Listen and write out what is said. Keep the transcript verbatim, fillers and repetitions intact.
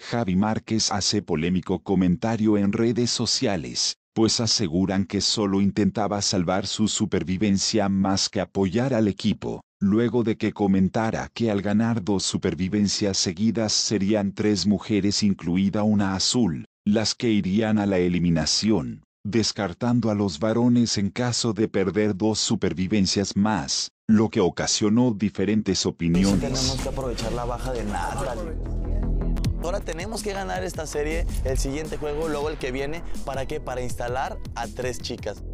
Javi Márquez hace polémico comentario en redes sociales, pues aseguran que solo intentaba salvar su supervivencia más que apoyar al equipo, luego de que comentara que al ganar dos supervivencias seguidas serían tres mujeres incluida una azul, las que irían a la eliminación, descartando a los varones en caso de perder dos supervivencias más, lo que ocasionó diferentes opiniones. Tenemos que aprovechar la baja de Natalie. Ahora tenemos que ganar esta serie, el siguiente juego, luego el que viene. ¿Para qué? Para instalar a tres chicas.